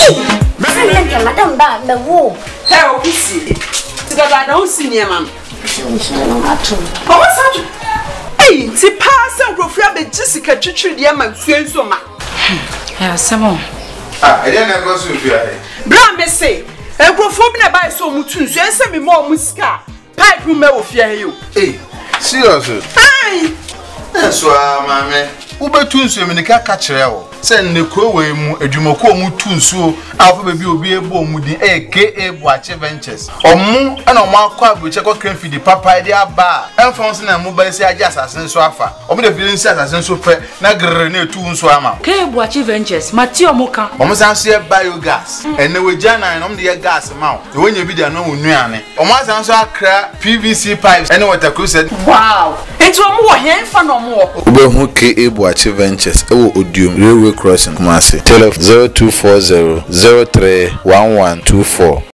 Madam ba me wo. Hey, Okusi. Because I don't see near mam. Hey, ti pass and Grofia be Jessica Chichi dear man so ma. Yeah, Simon. I didn't go to you. Bra me say, e Grofo bi na buy so mutu so ese me more musika. Pipe room me wo fear you. Hey, seriously. Hey. So mama, ubetu nso me nika ka kire wo. Se nnekro we mu adwumako mu tu nso afa be bi obi ebo mu din AKA Boache Ventures. Omu na omu akwa abuche ko Cranfield papa dia ba. Enfon se na mu ba si aja asase nso afa. Omu de bi nsi asase nso pe na grere na etu nso ama. Ke Boache Ventures, Mati omuka. Omu san so ye biogas. Ene we jana na omu de gas ma o. E wonya bi dia no onuane. Omu san so akra PVC pipes ene water closet. Wow. Enti omu wo henfa no omu wo. Ubehu KA Boache Ventures ewo Odium Railway Crossing Kumasi. Telephone 0240 031124.